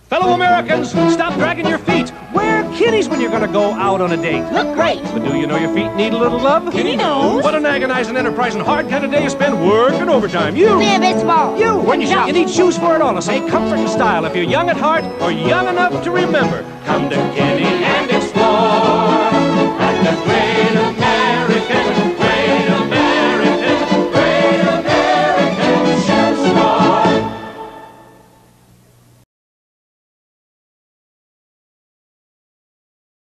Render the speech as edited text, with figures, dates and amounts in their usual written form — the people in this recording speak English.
Fellow Americans, stop dragging your feet. Wear Kitties when you're going to go out on a date. Look great. But do you know your feet need a little love? Kitty knows. What an agonizing, enterprising, hard kind of day you spend working overtime. You. Live it small. You. When you shop. You need shoes for it all. I say comfort and style if you're young at heart or young enough to remember. Come to Kitty and